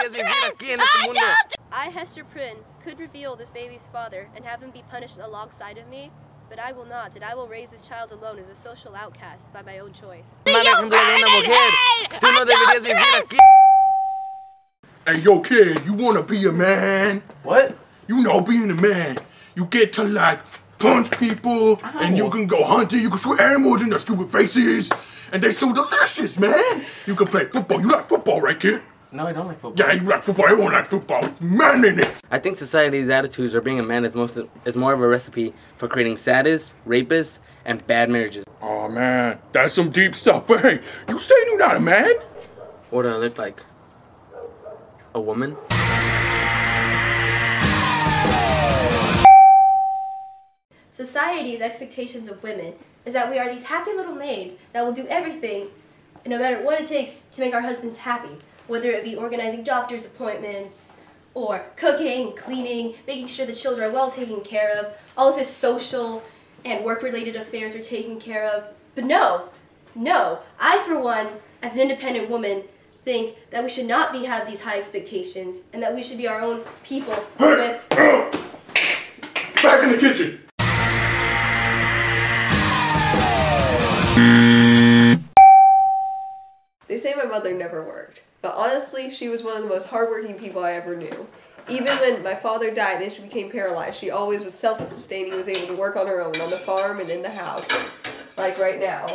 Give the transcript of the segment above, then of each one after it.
I, Hester Prynne, could reveal this baby's father and have him be punished alongside of me, but I will not, and I will raise this child alone as a social outcast by my own choice. Hey, yo, kid, you wanna be a man? What? You know, being a man, you get to, like, punch people, and you can go hunting, you can shoot animals in their stupid faces, and they're so delicious, man. You can play football. You like football, right, kid? No, I don't like football. Yeah, you like football. Everyone likes football. It's man in it. I think society's attitudes are being a man is more of a recipe for creating sadists, rapists, and bad marriages. Oh, man, that's some deep stuff. But hey, you say you're not a man? What do I look like? A woman? Society's expectations of women is that we are these happy little maids that will do everything, no matter what it takes, to make our husbands happy. Whether it be organizing doctor's appointments, or cooking, cleaning, making sure the children are well taken care of, all of his social and work-related affairs are taken care of. But no, I for one, as an independent woman, think that we should not have these high expectations, and that we should be our own people with... Back in the kitchen! They say my mother never worked, but honestly, she was one of the most hardworking people I ever knew. Even when my father died and she became paralyzed, she always was self-sustaining, was able to work on her own, on the farm and in the house, like right now.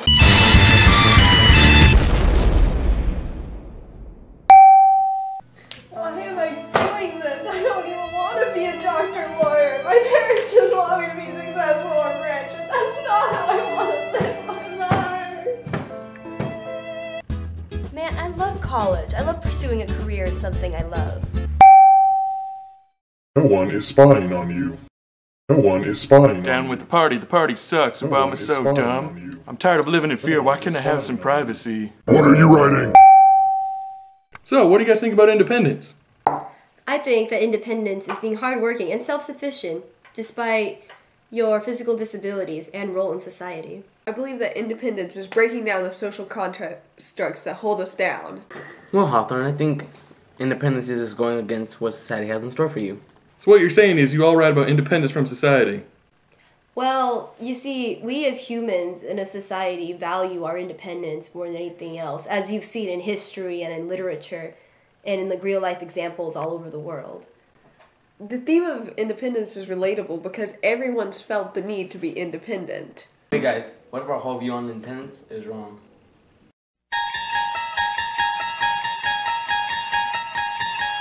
Why am I doing this? I don't even want to be a doctor or lawyer. My parents just want me to be successful or rich, and that's not how I want to live my life. Man, I love college. I love pursuing a career in something I love. No one is spying on you. No one is spying Down on you. with the party sucks. No one Obama's is so spying dumb. on you. I'm tired of living in fear. No Why one can't I is have some spying on you. privacy? What are you writing? So, what do you guys think about independence? I think that independence is being hardworking and self-sufficient despite your physical disabilities and role in society. I believe that independence is breaking down the social constructs that hold us down. Well, Hawthorne, I think independence is just going against what society has in store for you. So what you're saying is you all write about independence from society. Well, you see, we as humans in a society value our independence more than anything else, as you've seen in history and in literature and in the real-life examples all over the world. The theme of independence is relatable because everyone's felt the need to be independent. Hey guys, what if our whole view on independence is wrong?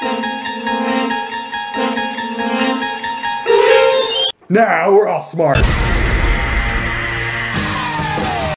Now we're all smart.